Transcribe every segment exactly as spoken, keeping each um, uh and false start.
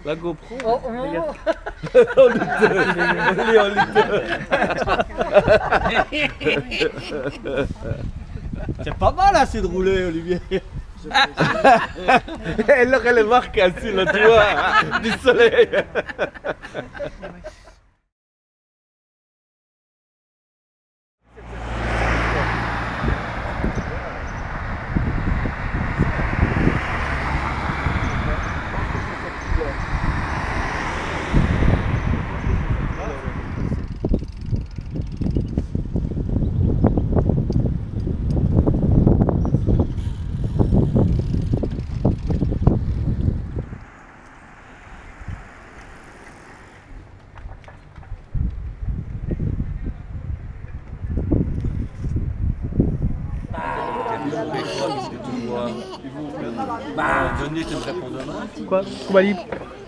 La GoPro. Oh, oh, oh. On est en C'est pas mal assez de rouler, Olivier. Elle aurait les marques ainsi, là, tu vois, du soleil. Bah, Johnny, tu me réponds demain. Quoi? Combat libre.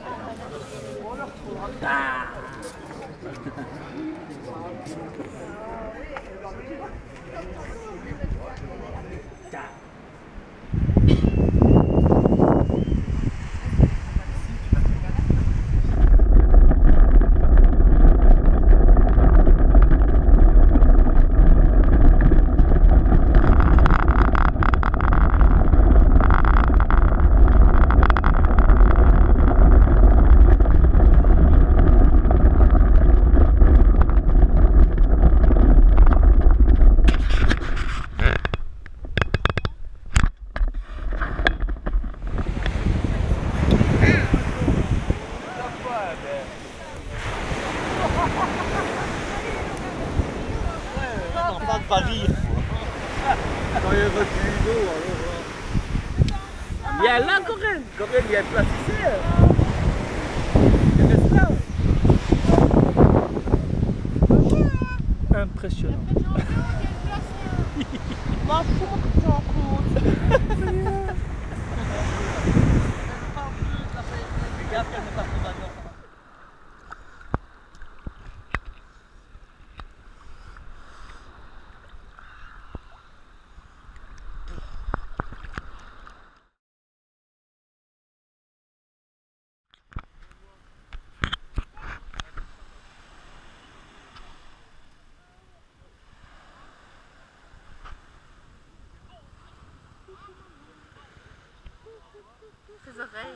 Pas de Paris. Quand il y a votre Hugo, alors. Il y a là, Corinne. Corinne, il y a une place ici. Il reste là. Impressionnant. Ma faute, Jean-Claude. Fais gaffe qu'elle n'est pas trop d'avion. Ses oreilles.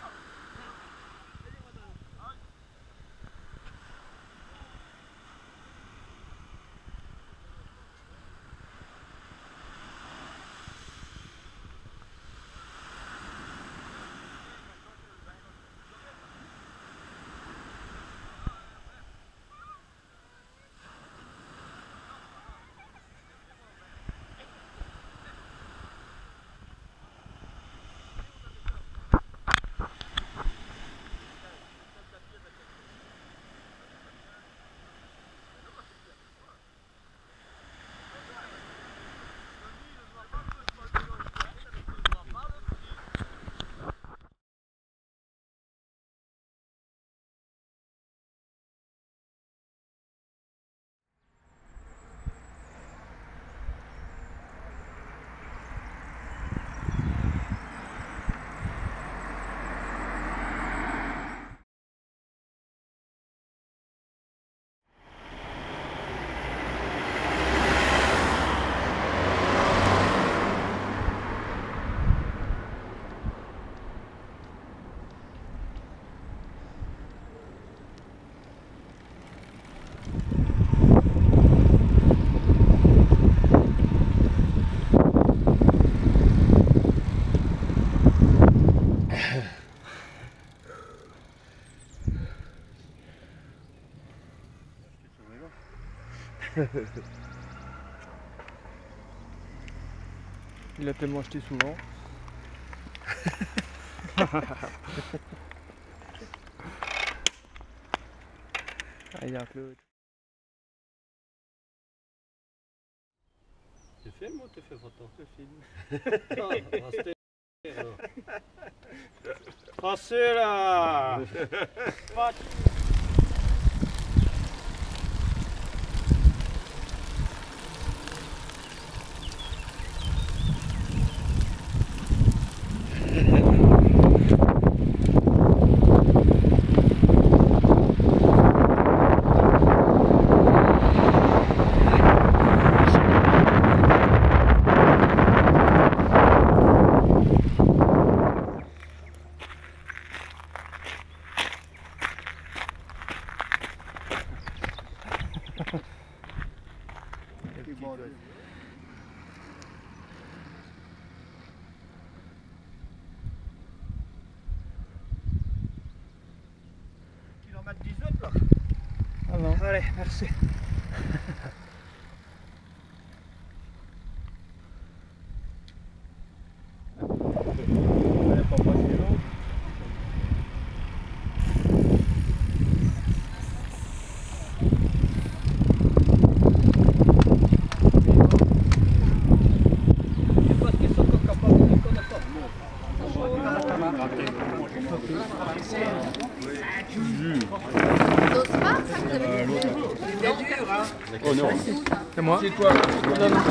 Il a tellement acheté souvent. Ah, il y a un Claude. Tu filmes ou tu fais photo? Je filme. Ah, restez. Passez là. Kilomètre dix-huit là. Ah non. Allez, merci. Oh non. C'est moi. C'est toi. Non, non.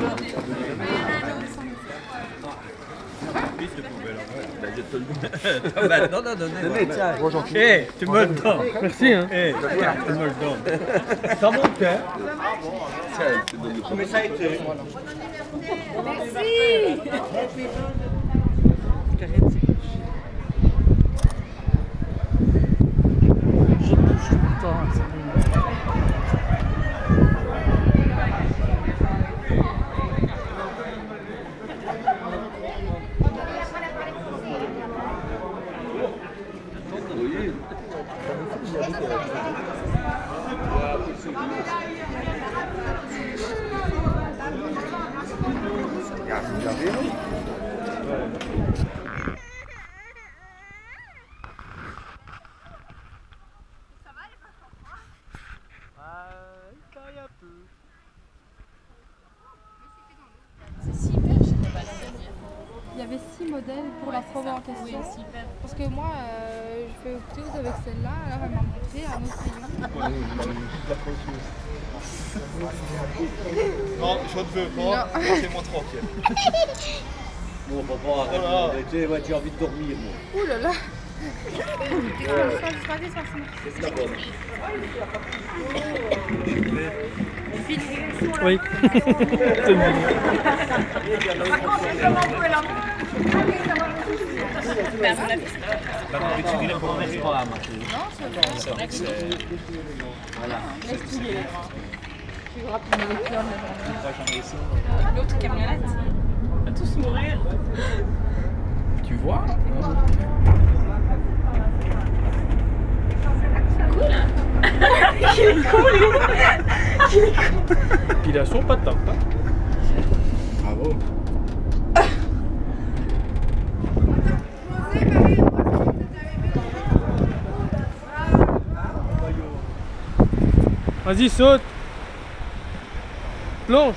Non, non, non, non. Eh, tu me le donnes. Merci. Hein. Eh, tu me le donnes. Ça monte, hein? Mais ça a été. Merci. Je bouge tout le temps. C'est six paires, je n'étais pas la dernière. Il y avait six modèles pour la promo en question. Oui, six paires. Parce que moi, euh, je fais autre chose avec celle-là. Alors elle m'a montré un autre rayon. Non, je ne veux pas. Laissez-moi tranquille. Bon, papa, arrête de m'embêter, ouais, j'ai envie de dormir, moi. Ouh là là. C'est la bonne. Oui. L'autre camionnette. On va tous mourir. Tu vois? Il est cool, lui. Puis il a son patin. Hein. Bravo. Vas-y, saute. Plonge.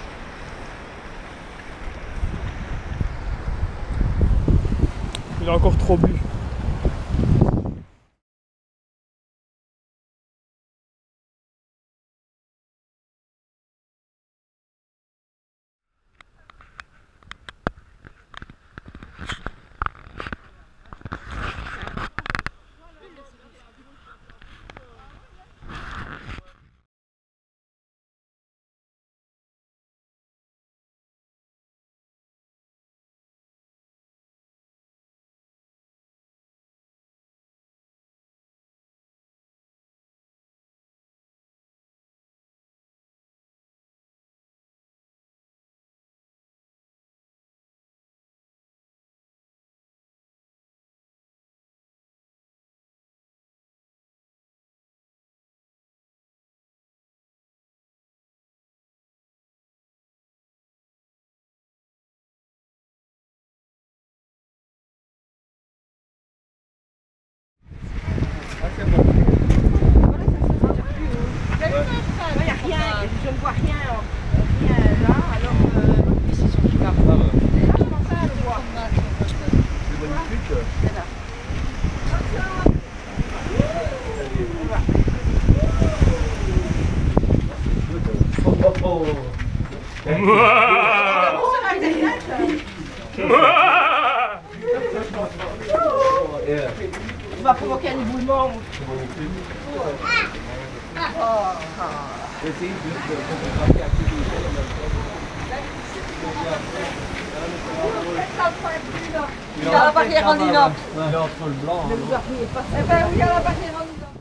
Il a encore trop bu. Je ne vois rien, rien là, alors euh, ici sur le carreau. Là, je commence à le voir. C'est magnifique. C'est là. Tu vas provoquer un éboulement. Il y a la barrière en inox. Il est entre le blanc. Eh ben oui, il y a la barrière en inox.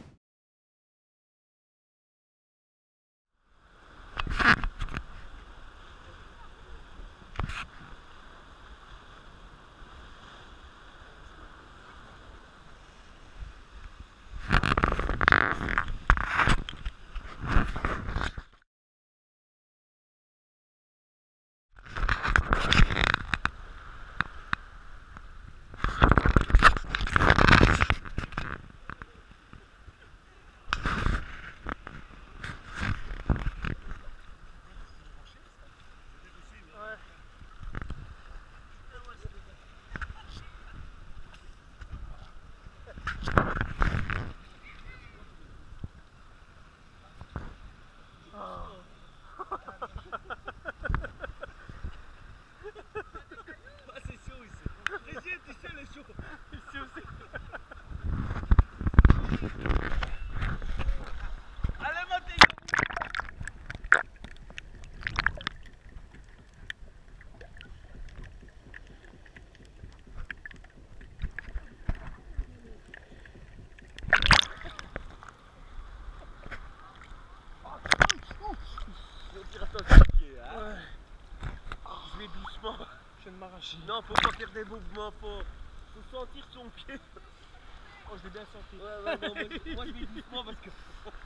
Non, faut pas faire des mouvements forts. Faut sentir son pied. Oh, je l'ai bien senti. Ouais, ouais, non, mais moi je vais doucement parce que.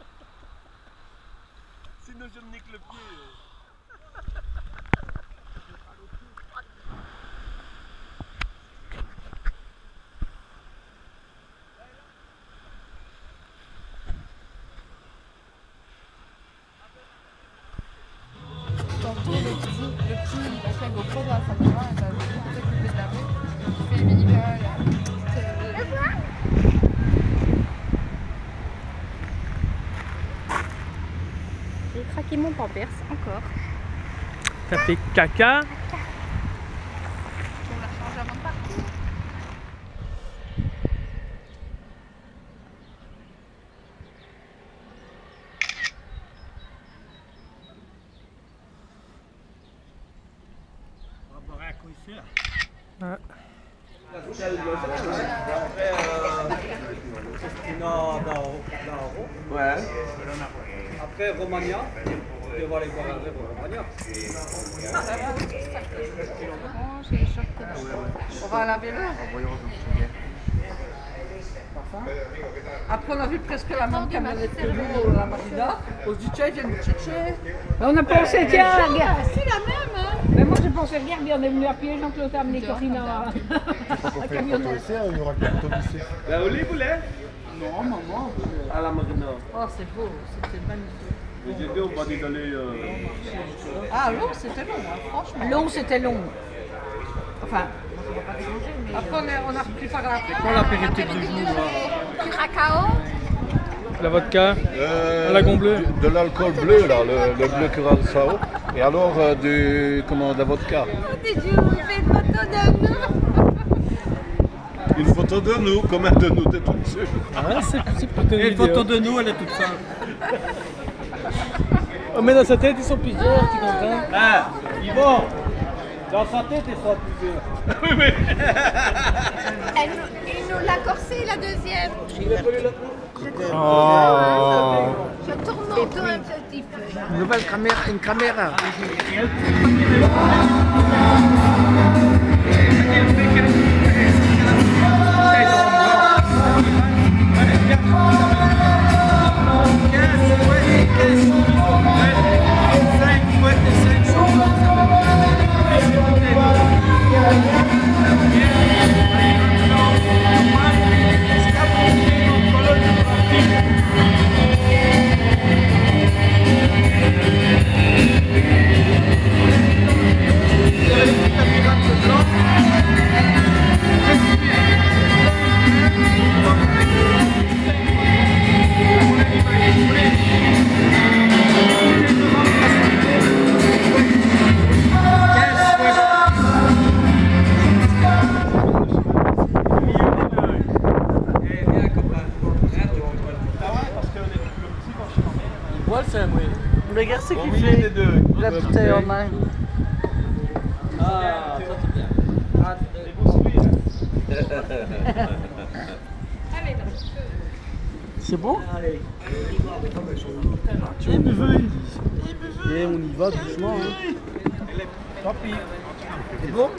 Sinon je me nique le pied. Tantôt, le petit, le petit, il a fait GoPro dans sa maman, elle va venir s'occuper de la rue. Il fait les mini-vols. J'ai craqué mon pampers encore. T'as fait caca. On la change avant de partir. On va boire un coup ici là. Ouais. Non, non, non. Ouais. Après Romagna, tu vas aller voir un vrai Romagna. Oh, j'ai les shorts dedans. On va à la vélo. Après, on a vu presque la même camionnette que nous, la Marina. On se dit, tiens, ils viennent nous chercher. On a pensé, tiens, regarde. C'est la même, hein. Mais moi, je pensais, regarde, on est venu à pied, Jean-Claude a amené Corinne à la camionnette. Il y aura qu'un autobusé. La olive ou lait? Non, maman. À la marina. Oh, c'est beau, c'était magnifique. Mais j'ai dit, on va aller d'aller. Euh... Ah, long, c'était long, hein, franchement. Long, c'était long. Enfin, Après, on, est, on a repris par la Prends l'apéritif du jour. Curacao. La vodka. Euh, Un lagon bleu. De, de l'alcool bleu, là, le, le bleu Curaçao. Et alors euh, du, comment, de la vodka. Did you fait une photo de nous? Une photo de nous, combien de nous t'es toute seule? Ah, c'est c'est plutôt une Et une photo vidéo. de nous, elle est toute simple. Oh, mais dans sa tête, ils sont plusieurs, tu comprends? Ah, Yvon, dans sa tête, ils sont plusieurs. Oui, mais. Elle nous, il nous l'a corsé la deuxième. Oh. Je tourne mon dos un petit peu. Là. Une nouvelle caméra, une caméra. Regarde ce qu'il fait. La bouteille en main. Ah, ça c'est bien. Ah, C'est bon? allez. Tu buvez. Et on y va doucement. Hein. Tant pis. C'est bon?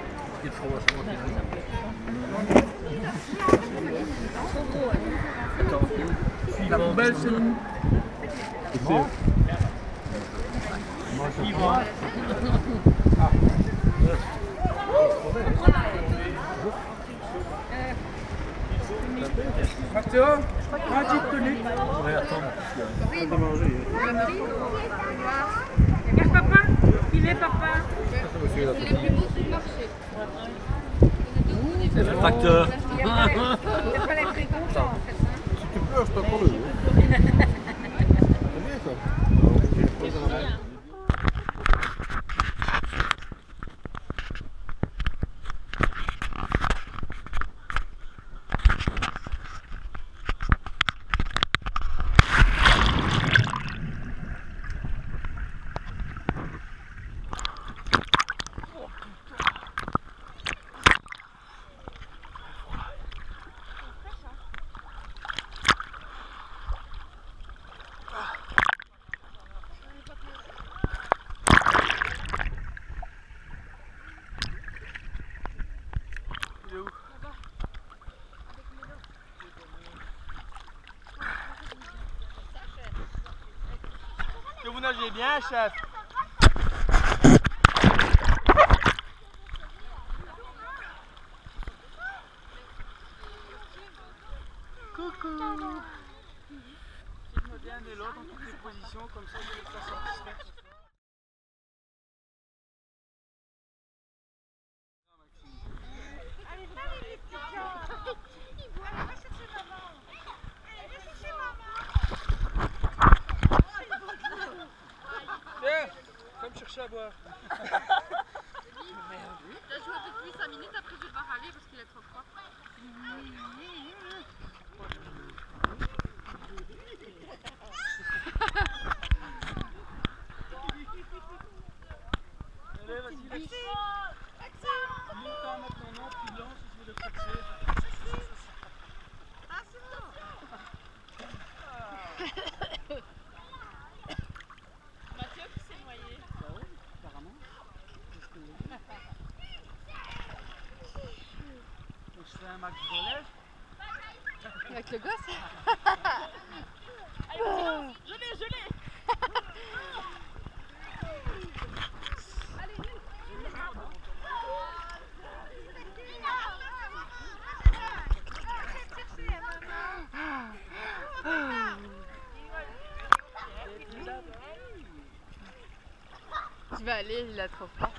La poubelle, c'est nous. Bon. Mathéo, prends un petite tenue. Ouais, attends. Regarde papa, il est papa. C'est le plus beau sur le marché. C'est le facteur. Il n'a pas l'air très content en fait. Si tu pleures, je t'attends le. vous nagez bien, chef? Coucou. Filme bien de l'autre dans toutes les positions, comme ça je vais être satisfait. Allez, allez les petits gars. Allez, va chercher maman. Allez, va chercher maman. Viens, va me chercher à boire. Il a joué avec lui cinq minutes, après je vais devoir aller parce qu'il est trop froid. Allez, vas-y, Maxime. Monte maintenant, tu lances, je vais le fixer. Mathieu qui s'est noyé. Bah oui, apparemment. Je fais un max de lèvres. Avec le gosse. Allez, je l'ai, je l'ai. Tu vas aller, il a trop froid.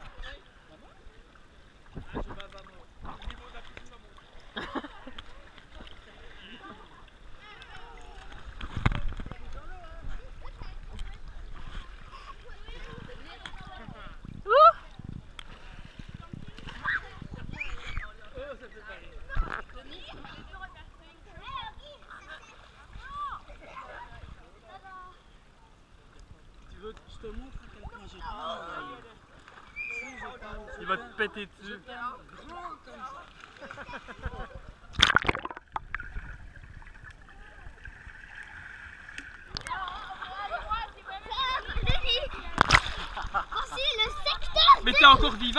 Tu veux que je te montre à quel point j'ai pas. Il va te péter dessus. Mais t'es encore vivant?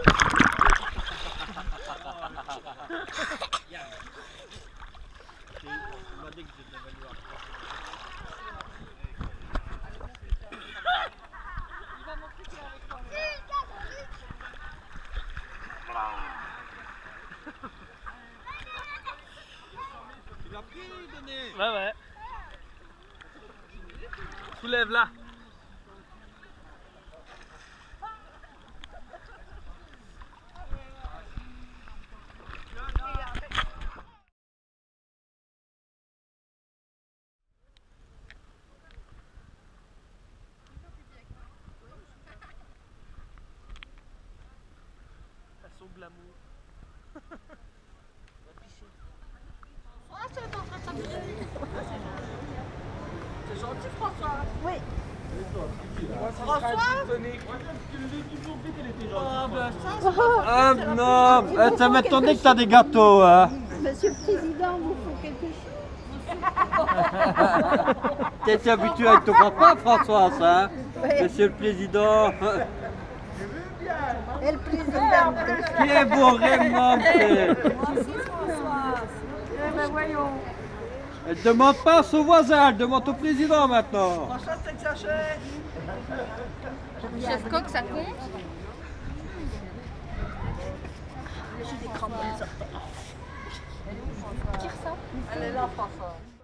Tu l'as pris, Denis? Ouais, ouais. Soulève-la. Son glamour. C'est gentil, François. Oui. Ah non, eh, ça m'étonnait que t'as des gâteaux, hein. Monsieur le Président, vous faut quelque chose? T'es habitué avec ton papa, François, hein. Monsieur le Président. Et le président. Qui est beau vraiment, c'est. Eh ben voyons. Elle demande pas à son voisin, elle demande au président maintenant. François, t'exagères. Chef coq, ça compte? J'ai des crampes dans le certain. Elle est là, François.